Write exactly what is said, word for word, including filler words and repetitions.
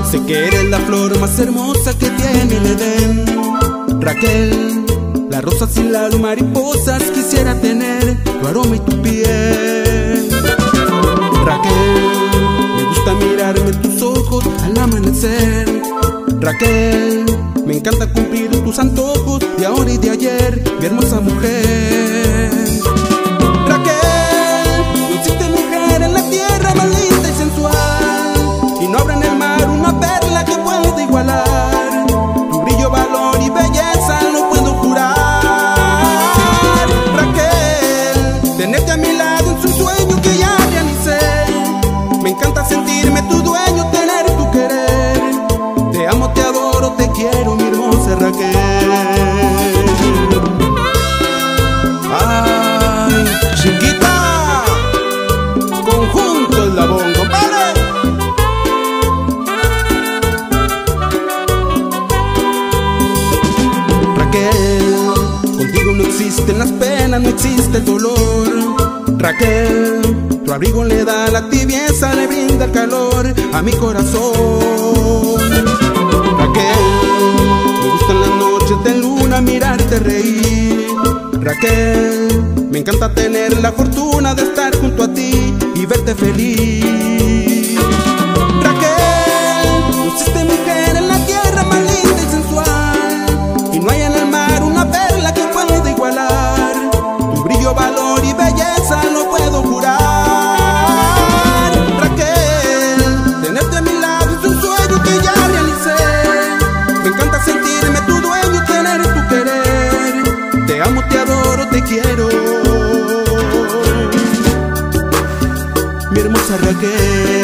Sé que eres la flor más hermosa que tiene el Edén. Raquel, las rosas y las mariposas quisiera tener tu aroma y tu piel. Raquel, me gusta mirarme en tus ojos al amanecer. Raquel, me encanta cumplir tus antojos de ahora y de ayer, mi hermosa mujer. Raquel, no existe mujer en la tierra más linda y sensual, y no habrá en el mar una perla que pueda igualar tu brillo, valor y belleza, lo puedo jurar. Raquel, tenerte a mi lado es un sueño que ya realicé. Me encanta sentirme tu dueño, tener tu querer. Te amo, te adoro, te quiero, mi hermosa Raquel. Ay, chiquita, conjunto Eslabón, compadre. Raquel, contigo no existen las penas, no existe el dolor. Raquel, tu abrigo le da la tibieza, le brinda el calor a mi corazón. Raquel, me gustan las noches de luna mirarte reír. Raquel, me encanta tener la fortuna de estar junto a ti y verte feliz. Raquel, no existe mujer en la tierra más linda y sensual, y no hay en el mar una perla que pueda igualar tu brillo, valor y belleza, lo puedo jurar. Raquel, tenerte a mi lado es un sueño que ya realicé. Me encanta sentirme tu dueño, tener tu querer. Te amo, te adoro, te quiero, mi hermosa Raquel.